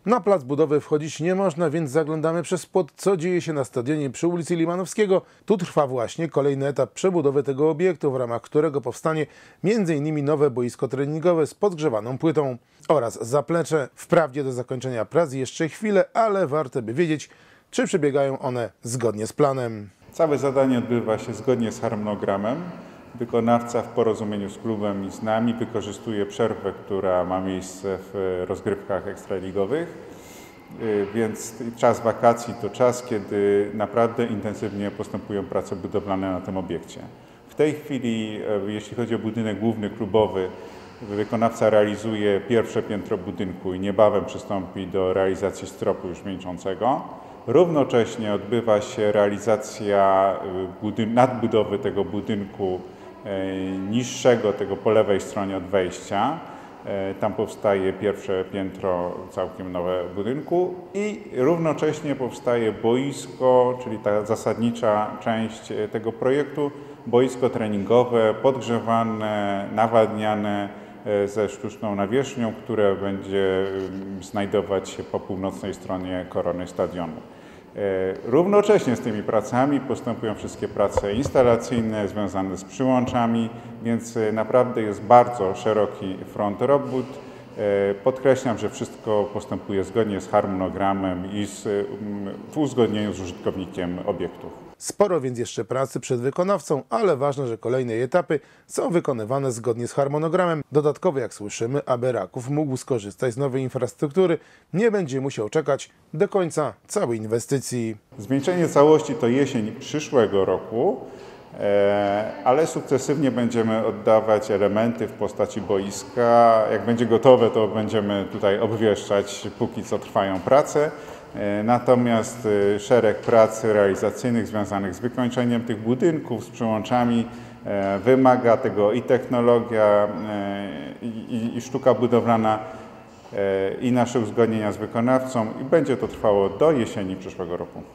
Na plac budowy wchodzić nie można, więc zaglądamy przez płot, co dzieje się na stadionie przy ulicy Limanowskiego. Tu trwa właśnie kolejny etap przebudowy tego obiektu, w ramach którego powstanie m.in. nowe boisko treningowe z podgrzewaną płytą oraz zaplecze. Wprawdzie do zakończenia prac jeszcze chwilę, ale warto by wiedzieć, czy przebiegają one zgodnie z planem. Całe zadanie odbywa się zgodnie z harmonogramem. Wykonawca w porozumieniu z klubem i z nami wykorzystuje przerwę, która ma miejsce w rozgrywkach ekstraligowych, więc czas wakacji to czas, kiedy naprawdę intensywnie postępują prace budowlane na tym obiekcie. W tej chwili, jeśli chodzi o budynek główny klubowy, wykonawca realizuje pierwsze piętro budynku i niebawem przystąpi do realizacji stropu już wieńczącego. Równocześnie odbywa się realizacja nadbudowy tego budynku niższego, tego po lewej stronie od wejścia. Tam powstaje pierwsze piętro całkiem nowe budynku i równocześnie powstaje boisko, czyli ta zasadnicza część tego projektu, boisko treningowe, podgrzewane, nawadniane ze sztuczną nawierzchnią, które będzie znajdować się po północnej stronie korony stadionu. Równocześnie z tymi pracami postępują wszystkie prace instalacyjne związane z przyłączami, więc naprawdę jest bardzo szeroki front robót. Podkreślam, że wszystko postępuje zgodnie z harmonogramem i w uzgodnieniu z użytkownikiem obiektu. Sporo więc jeszcze pracy przed wykonawcą, ale ważne, że kolejne etapy są wykonywane zgodnie z harmonogramem. Dodatkowo, jak słyszymy, aby Raków mógł skorzystać z nowej infrastruktury, nie będzie musiał czekać do końca całej inwestycji. Zwieńczenie całości to jesień przyszłego roku, ale sukcesywnie będziemy oddawać elementy w postaci boiska. Jak będzie gotowe, to będziemy tutaj obwieszczać, póki co trwają prace. Natomiast szereg prac realizacyjnych związanych z wykończeniem tych budynków, z przyłączami wymaga tego i technologia, i sztuka budowlana, i nasze uzgodnienia z wykonawcą i będzie to trwało do jesieni przyszłego roku.